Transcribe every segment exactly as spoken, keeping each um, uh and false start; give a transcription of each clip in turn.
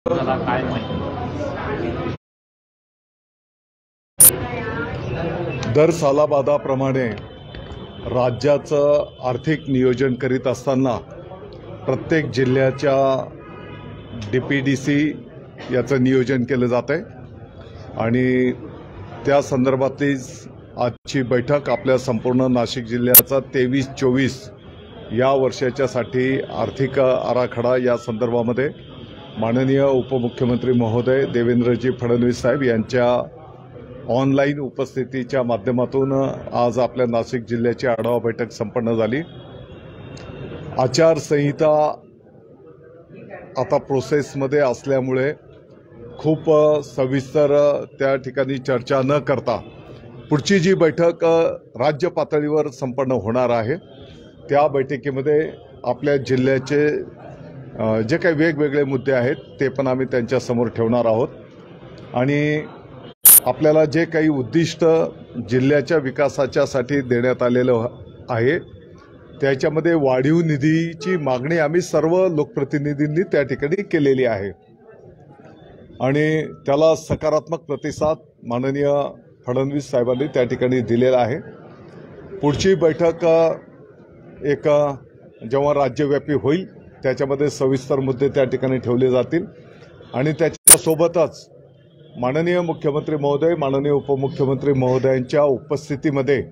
काय माहिती दर सालाबादाप्रमाणे राज्याचं आर्थिक नियोजन करीत असताना प्रत्येक जिल्ह्याच्या डी पी डी सी याचं नियोजन केलं जातं आहे आणि त्या संदर्भातलीच आजची बैठक आपल्या संपूर्ण नाशिक जिल्ह्याचा तेवीस चोवीस या वर्षाच्यासाठी आर्थिक आराखडा या संदर्भामध्ये माननीय उपमुख्यमंत्री महोदय देवेंद्रजी फडणवीस साहेब यांच्या ऑनलाईन उपस्थितीच्या माध्यमातून आज आपल्या नाशिक जिल्ह्याची आढावा बैठक संपन्न झाली। आचारसंहिता आता प्रोसेसमध्ये असल्यामुळे खूप सविस्तर त्या ठिकाणी चर्चा न करता पुढची जी बैठक राज्य पातळीवर संपन्न होणार आहे त्या बैठकीमध्ये आपल्या जिल्ह्याचे जे काही वेगवेगळे मुद्दे आहेत ते पण आम्ही त्यांच्यासमोर ठेवणार आहोत आणि आपल्याला जे काही उद्दिष्ट जिल्ह्याच्या विकासाच्यासाठी देण्यात आलेलं आहे त्याच्यामध्ये वाढीव निधीची मागणी आम्ही सर्व लोकप्रतिनिधींनी त्या ठिकाणी केलेली आहे आणि त्याला सकारात्मक प्रतिसाद माननीय फडणवीस साहेबांनी त्या ठिकाणी दिलेला आहे। पुढची बैठक एक जेव्हा राज्यव्यापी होईल त्याच्यामध्ये सविस्तर मुद्दे त्या ठिकाणी ठेवले जातील आणि त्याच्यासोबतच माननीय मुख्यमंत्री महोदय माननीय उपमुख्यमंत्री महोदयांच्या उपस्थितीमध्ये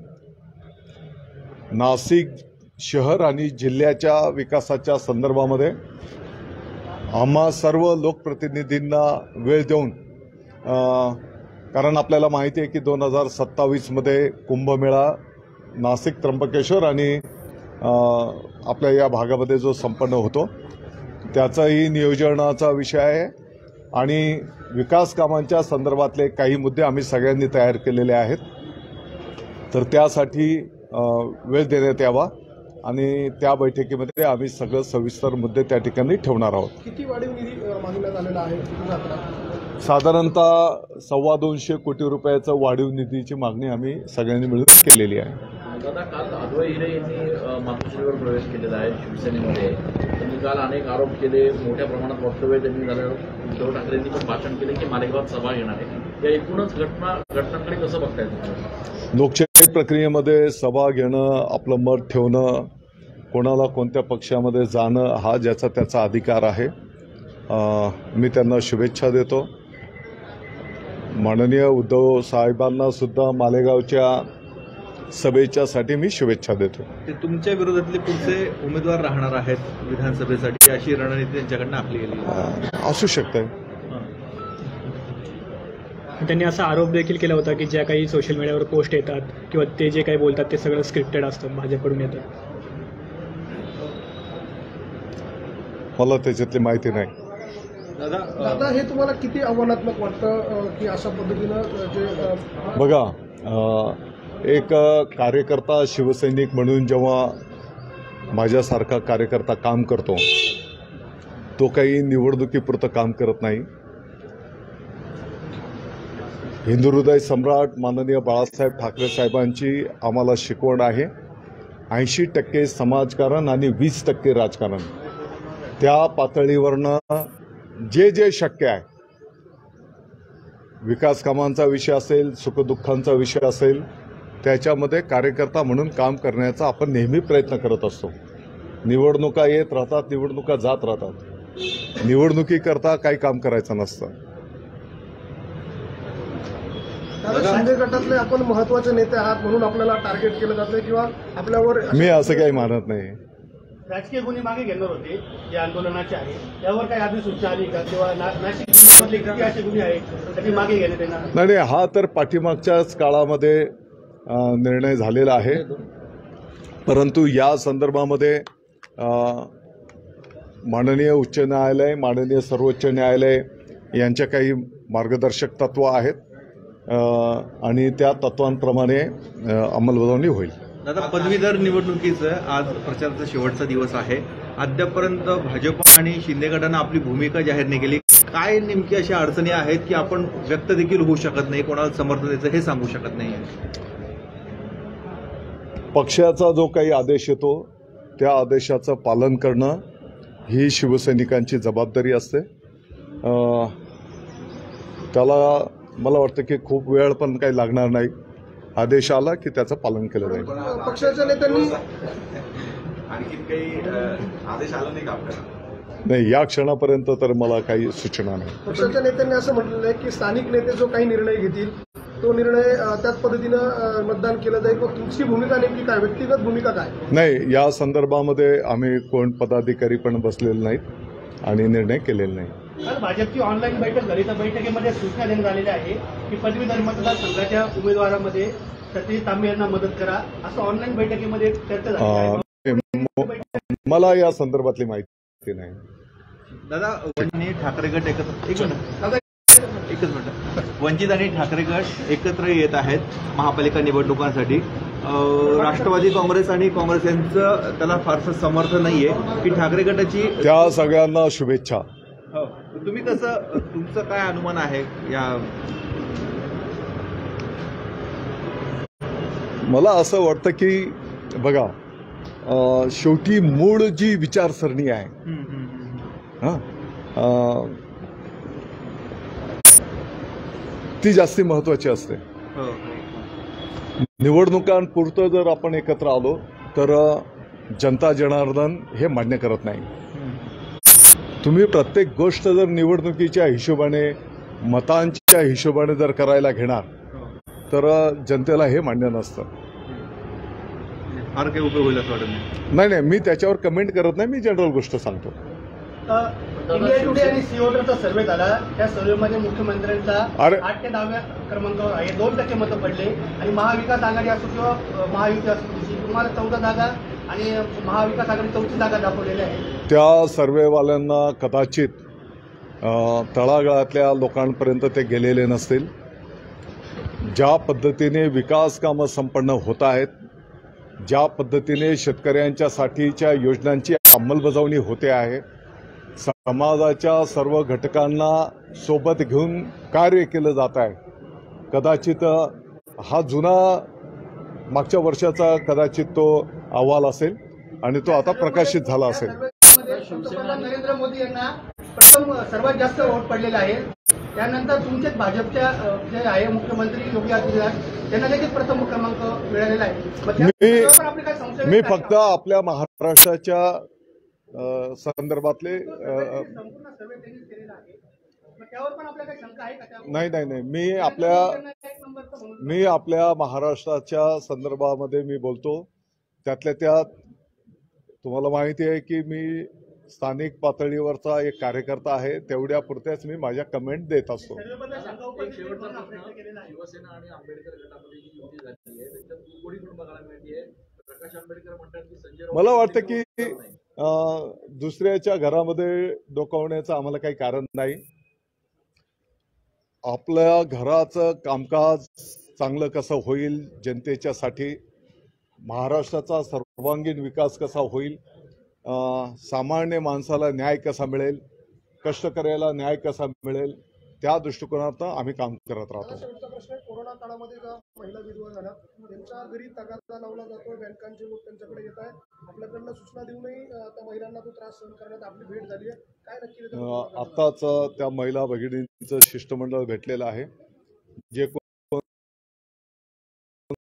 नाशिक शहर आणि जिल्ह्याच्या विकासाच्या संदर्भामध्ये आम्हा सर्व लोकप्रतिनिधींना वेळ देऊन कारण आपल्याला माहिती आहे की दोन हजार सत्तावीसमध्ये कुंभमेळा नाशिक त्र्यंबकेश्वर आणि आपल्या या भागामध्ये जो संपन्न होतो त्याचाही नियोजनाचा विषय आहे आणि विकास कामांच्या संदर्भातले काही मुद्दे आम्ही सगळ्यांनी तयार केलेले आहेत तर त्यासाठी वेळ देण्यात यावा आणि त्या बैठकीमध्ये आम्ही सगळं सविस्तर मुद्दे त्या ठिकाणी ठेवणार आहोत। किती वाढीव निधी मागण्यात आलेला आहे? साधारणतः सव्वा दोनशे कोटी रुपयाचं वाढीव निधीची मागणी आम्ही सगळ्यांनी मिळून केलेली आहे। दादा काल अद्वै हिरे यांनी मातोश्रीवर प्रवेश केलेला आहे शिवसेनेमध्ये। त्यांनी काल अनेक आरोप केले, मोठ्या प्रमाणात वक्तव्य त्यांनी झालं। उद्धव ठाकरेंनी पण भाषण केले की मालेगावात सभा घेणार आहे। या एकूणच घटना घटनांकडे कसं बघताय तुम्ही? लोकशाही प्रक्रियेमध्ये सभा घेणं, आपलं मत ठेवणं, कोणाला कोणत्या पक्षामध्ये जाणं हा ज्याचा त्याचा अधिकार आहे। मी त्यांना शुभेच्छा देतो। माननीय उद्धव साहेबांना सुद्धा मालेगावच्या सभेच्यासाठी मी शुभेच्छा देतो। ते तुमच्या विरोधातले पुढचे उमेदवार राहणार आहेत विधानसभेसाठी अशी रणनीती त्यांच्याकडनं आखली गेली असू शकते। त्यांनी असा आरोप देखील केला होता की ज्या काही सोशल मीडियावर पोस्ट येतात किंवा ते जे काही बोलतात ते सगळं स्क्रिप्टेड असतं, भाजपकडून येतं। मला त्याच्यातली माहिती नाही। दादा दादा हे तुम्हाला किती आव्हानात्मक वाटतं की अशा पद्धतीनं जे बघा एक कार्यकर्ता शिवसैनिक म्हणून जेव्हा माझ्यासारखा कार्यकर्ता काम करतो तो काही निवडणुकीपुरतं काम करत नाही। हिंदू हृदय सम्राट माननीय बाळासाहेब ठाकरे साहेबांची आम्हाला शिकवण आहे, ऐंशी टक्के समाजकारण आणि वीस टक्के राजकारण। त्या पातळीवरनं जे जे शक्य आहे, विकास कामांचा विषय असेल, सुखदुःखांचा विषय असेल, त्याच्यामध्ये कार्यकर्ता म्हणून काम करण्याचा आपण नेहमी प्रयत्न करत असतो। निवडणुका येत राहतात, निवडणुका जात राहतात, निवडणुकीकरता काही काम करायचं नसतं। शिंदे गटातले आपण महत्त्वाचे नेते आहात म्हणून आपल्याला टार्गेट केलं जातं किंवा आपल्यावर मी असं काही मानत नाही। राजकीय गुन्हे मागे घेणार होते जे आंदोलनाचे आहे त्यावर काही अधिसूचना आली का किंवा नाशिक जिल्ह्यामधले किती असे गुन्हे आहेत त्याचे मागे घेण्यात येणार? नाही, हा तर पाठीमागच्याच काळामध्ये निर्णय झालेला आहे, परंतु या संदर्भामध्ये माननीय उच्च न्यायालय माननीय सर्वोच्च न्यायालय यांच्या काही मार्गदर्शक तत्व आहेत आणि त्या तत्वांप्रमाणे अंमलबजावणी होईल। दादा पदवीधर निवडणुकीचं आज प्रचाराचा शेवटचा दिवस आहे, अद्यापर्यंत भाजप आणि शिंदे गटानं आपली भूमिका जाहीर नाही केली। काय नेमकी अशा अडचणी आहेत की आपण व्यक्त देखील होऊ शकत नाही, कोणाला समर्थन द्यायचं हे सांगू शकत नाही? पक्षाचा जो काही आदेश येतो त्या आदेशाचं पालन करणं ही शिवसैनिकांची जबाबदारी असते अ, त्याला मला वाटतं की खूप वेळ पण काही लागणार नाही. आदेश आला की त्याचं पालन केलं जाईल. पक्षाच्या नेत्यांनी आणखीन काही आदेश आला नाही का आपल्याला? नाही, या क्षणापर्यंत तर मला काही सूचना नाही. पक्षाच्या नेत्यांनी असं म्हटलेलं आहे की स्थानिक नेते जो काही निर्णय घेतील तो निर्णय अ, त्याच पद्धतीनं अ, मतदान केलं जाईल. मग तुमची भूमिका नेमकी काय, व्यक्तिगत भूमिका काय? नाही, या संदर्भामध्ये आम्ही कोण पदाधिकारी पण बसलेले नाहीत आणि निर्णय केलेले नाही. काल भाजपची ऑनलाईन बैठक झाली. त्या बैठकीमध्ये सूचना देण्यात आलेल्या आहे की पदवीधर मतदारसंघाच्या उमेदवारामध्ये सतीश तांबे यांना मदत करा, असं ऑनलाईन बैठकीमध्ये चर्चा झाली आहे. अ, मला या संदर्भातली माहिती नाही. दादा, वंचित ठाकरे गट एकत्र एक मिनिट एकच मिनिट वंचित आणि ठाकरे गट एकत्र येत आहेत महापालिका निवडणुकांसाठी. अं, राष्ट्रवादी काँग्रेस आणि काँग्रेस यांचं त्याला फारसं समर्थन नाहीये की ठाकरे गटाची. त्या सगळ्यांना शुभेच्छा. हो, तुम्ही कसं, तुमचं काय अनुमान आहे या? मला असं वाटतं की बघा, अ, शेवटी मूळ जी विचारसरणी आहे हम्म, हम्म, हम्म. हां, अ, ती जास्ती महत्त्वाची असते. हो, हो. निवडणुकांपुरतं जर आपण एकत्र आलो तर अ, जनता जनार्दन हे मान्य करत नाही. तुम्ही प्रत्येक गोष्ट जर निवडणुकीच्या हिशोबाने, मतांच्या हिशोबाने जर करायला घेणार तर अ, जनतेला हे मान्य नसतं. फार काही उपयोग होईल असं वाटत नाही. नाही नाही, मी त्याच्यावर कमेंट करत नाही, मी जनरल गोष्ट सांगतो. अ, इंडिया टुडे आणि सीओटरचा सर्व्हे झाला. त्या सर्व्हेमध्ये मुख्यमंत्र्यांचा अरे. आठ ते दहाव्या क्रमांकावर आहे. दोन टक्के मतं पडले आणि महाविकास आघाडी असो किंवा अ, महायुती असो, तुम्हाला चौदा जागा आणि महाविकास आघाडी चौथी जागा दाखवलेल्या आहे. त्या सर्वेवाल्यांना कदाचित अ, तळागाळातल्या लोकांपर्यंत ते गेलेले नसतील. ज्या पद्धतीने विकास कामं संपन्न होत आहेत, ज्या पद्धतीने शेतकऱ्यांच्यासाठीच्या योजनांची अंमलबजावणी होते आहे, समाजाच्या सर्व घटकांना सोबत घेऊन कार्य केलं जात आहे. कदाचित हा जुना मागच्या वर्षाचा कदाचित तो अहवाल असेल आणि तो आता प्रकाशित झाला असेल. पंतप्रधान नरेंद्र मोदी यांना प्रथम सर्वात जास्त वोट पडलेले आहे. त्यानंतर तुमचेच भाजपच्या अ, जे आहे मुख्यमंत्री योगी आदित्यनाथ त्यांना देखील प्रथम क्रमांक मिळालेला आहे. मग त्या- मी त्यावर आपले काय संशय मी आहेत का? फक्त आपल्या महाराष्ट्राच्या अ, संदर्भातले अ, संपूर्ण सर्वे त्यांनीच केलेला आहे. मग त्यावर पण आपल्या काही शंका आहे का? त्यावर? नाही नाही नाही, मी आपल्या त्यांना एक नंबरचं म्हणून मी आपल्या महाराष्ट्राच्या संदर्भामध्ये मी बोलतो. त्यातल्या त्यात तुम्हाला माहिती आहे की मी स्थानिक पातळीवरचा एक कार्यकर्ता आहे. तेवढ्या पुरत्याच मी माझ्या कमेंट देत असतो. सर्वेबद्दल शंका एक उपस्थित शेवटचा करून हा प्रश्न, प्रयत्न केलेला आहे. शिवसेना आणि आंबेडकर गटामध्ये जी युती झाली आहे त्याच्यात कोणी पण बघायला मिळते. प्रकाश आंबेडकर म्हणतात की संजय राऊत मला वाटतं की नाही. अ, दुसऱ्याच्या घरामध्ये डोकावण्याचं आम्हाला काही कारण नाही. आपल्या घराचं कामकाज चांगलं कसं होईल, जनतेच्यासाठी महाराष्ट्राचा सर्वांगीण विकास कसा होईल, अ, सामान्य माणसाला न्याय कसा मिळेल, कष्टकऱ्याला न्याय कसा मिळेल, त्या दृष्टिकोनातून आम्ही काम करत राहतो. शेवटचा प्रश्न आहे, कोरोना काळामध्ये ज्या महिला विधवा झाल्या त्यांच्या घरी तगादा लावला जातो, बँकांचे लोक त्यांच्याकडे येत आहे, आपल्याकडनं सूचना देऊनही अ, त्या महिलांना तो त्रास सहन करण्यात आपली भेट झाली आहे. काय नक्की अ, आत्ताच त्या महिला भगिनींचं शिष्टमंडळ भेटलेलं आहे. जे कोण